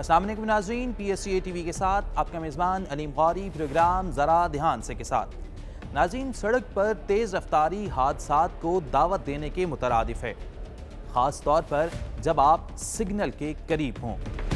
सामने नाज़रीन, PSTA TV के साथ आपका मेज़बान अलीम क़ारी। प्रोग्राम ज़रा ध्यान से के साथ। नाज़रीन, सड़क पर तेज़ रफ्तारी हादसात को दावत देने के मुतरादिफ है, ख़ास तौर पर जब आप सिग्नल के करीब हों।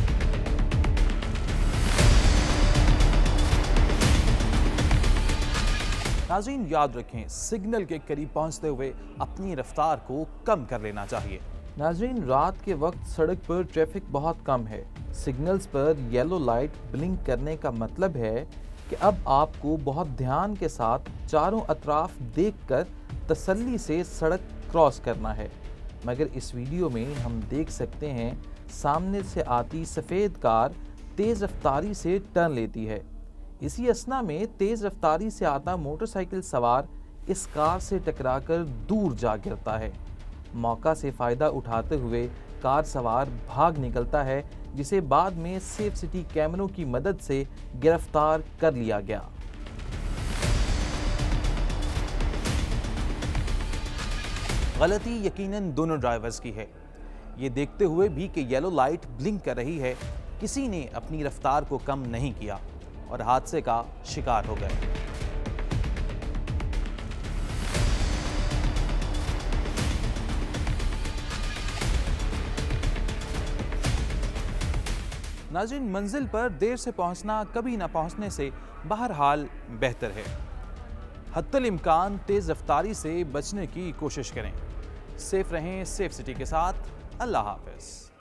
नाज़रीन, याद रखें, सिग्नल के करीब पहुंचते हुए अपनी रफ्तार को कम कर लेना चाहिए। नाज़रीन, रात के वक्त सड़क पर ट्रैफिक बहुत कम है। सिग्नल्स पर येलो लाइट ब्लिंक करने का मतलब है कि अब आपको बहुत ध्यान के साथ चारों अतराफ देखकर तसल्ली से सड़क क्रॉस करना है। मगर इस वीडियो में हम देख सकते हैं सामने से आती सफ़ेद कार तेज़ रफ्तारी से टर्न लेती है। इसी असना में तेज़ रफ्तारी से आता मोटरसाइकिल सवार इस कार से टकराकर दूर जा गिरता है। मौका से फ़ायदा उठाते हुए कार सवार भाग निकलता है, जिसे बाद में सेफ सिटी कैमरों की मदद से गिरफ्तार कर लिया गया। गलती यकीनन दोनों ड्राइवर्स की है। ये देखते हुए भी कि येलो लाइट ब्लिंक कर रही है, किसी ने अपनी रफ्तार को कम नहीं किया और हादसे का शिकार हो गए। नाज़रीन, मंजिल पर देर से पहुंचना कभी ना पहुंचने से बहरहाल बेहतर है। हत्तल इम्कान तेज़ रफ्तारी से बचने की कोशिश करें। सेफ रहें, सेफ सिटी के साथ। अल्लाह हाफ़िज़।